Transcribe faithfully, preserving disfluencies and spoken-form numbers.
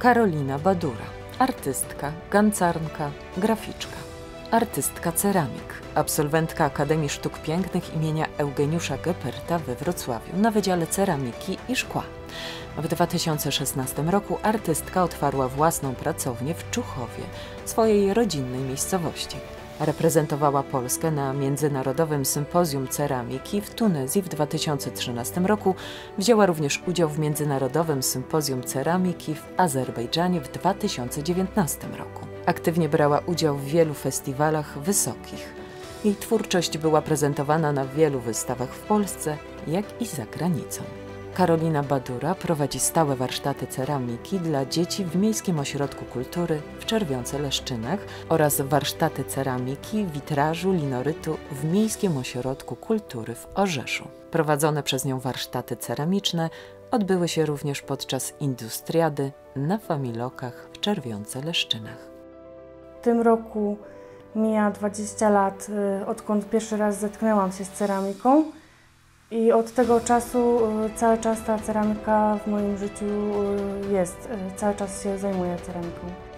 Karolina Badura, artystka, gancarnka, graficzka. Artystka ceramik, absolwentka Akademii Sztuk Pięknych imienia Eugeniusza Geperta we Wrocławiu na Wydziale Ceramiki i Szkła. W dwa tysiące szesnastym roku artystka otwarła własną pracownię w Czuchowie, swojej rodzinnej miejscowości. Reprezentowała Polskę na Międzynarodowym Sympozjum Ceramiki w Tunezji w dwa tysiące trzynastym roku. Wzięła również udział w Międzynarodowym Sympozjum Ceramiki w Azerbejdżanie w dwa tysiące dziewiętnastym roku. Aktywnie brała udział w wielu festiwalach wysokich. Jej twórczość była prezentowana na wielu wystawach w Polsce, jak i za granicą. Karolina Badura prowadzi stałe warsztaty ceramiki dla dzieci w Miejskim Ośrodku Kultury w Czerwionce-Leszczynach oraz warsztaty ceramiki, witrażu, linorytu w Miejskim Ośrodku Kultury w Orzeszu. Prowadzone przez nią warsztaty ceramiczne odbyły się również podczas Industriady na Familokach w Czerwionce-Leszczynach. W tym roku mija dwadzieścia lat, odkąd pierwszy raz zetknęłam się z ceramiką. I od tego czasu cały czas ta ceramika w moim życiu jest, cały czas się zajmuję ceramiką.